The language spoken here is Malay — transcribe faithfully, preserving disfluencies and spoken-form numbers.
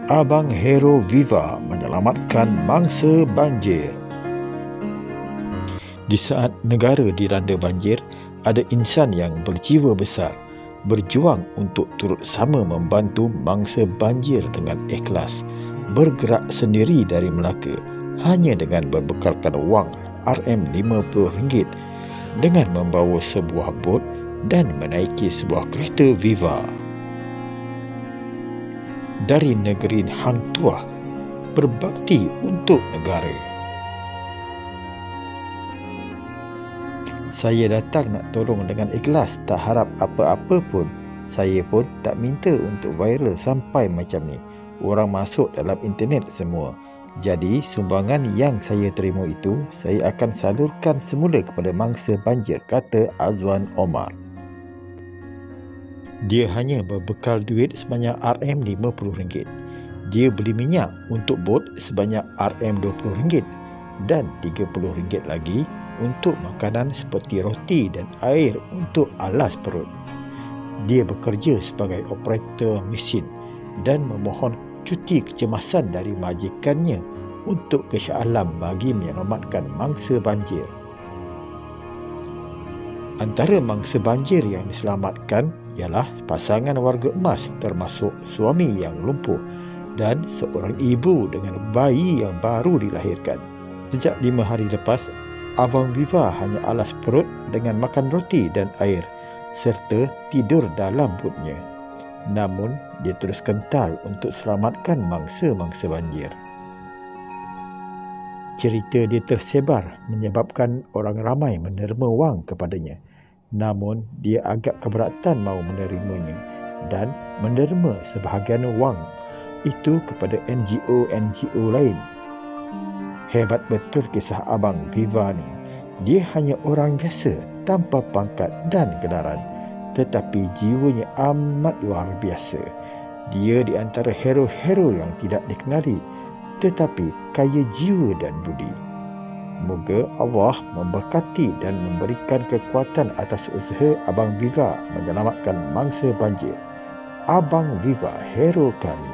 Abang Hero Viva menyelamatkan mangsa banjir. Di saat negara dilanda banjir, ada insan yang berjiwa besar, berjuang untuk turut sama membantu mangsa banjir dengan ikhlas, bergerak sendiri dari Melaka hanya dengan berbekalkan wang R M lima puluh ringgit dengan membawa sebuah bot dan menaiki sebuah kereta Viva. Dari negeri Hang Tuah, berbakti untuk negara. Saya datang nak tolong dengan ikhlas, tak harap apa-apa pun. Saya pun tak minta untuk viral sampai macam ni. Orang masuk dalam internet semua. Jadi sumbangan yang saya terima itu, saya akan salurkan semula kepada mangsa banjir, kata Azwan Omar. Dia hanya berbekal duit sebanyak R M lima puluh ringgit. Dia beli minyak untuk bot sebanyak R M dua puluh ringgit dan tiga puluh ringgit lagi untuk makanan seperti roti dan air untuk alas perut. Dia bekerja sebagai operator mesin dan memohon cuti kecemasan dari majikannya untuk ke Shah Alam bagi menyelamatkan mangsa banjir. Antara mangsa banjir yang diselamatkan ialah pasangan warga emas termasuk suami yang lumpuh dan seorang ibu dengan bayi yang baru dilahirkan. Sejak lima hari lepas, Abang Viva hanya alas perut dengan makan roti dan air serta tidur dalam botnya. Namun, dia terus kental untuk selamatkan mangsa-mangsa banjir. Cerita dia tersebar menyebabkan orang ramai menerima wang kepadanya. Namun, dia agak keberatan mahu menerimanya dan menerima sebahagian wang itu kepada N G O-N G O lain. Hebat betul kisah Abang Viva ni. Dia hanya orang biasa tanpa pangkat dan gedaran, tetapi jiwanya amat luar biasa. Dia di antara hero-hero yang tidak dikenali, tetapi kaya jiwa dan budi. Moga Allah memberkati dan memberikan kekuatan atas usaha Abang Viva menyelamatkan mangsa banjir. Abang Viva, hero kami.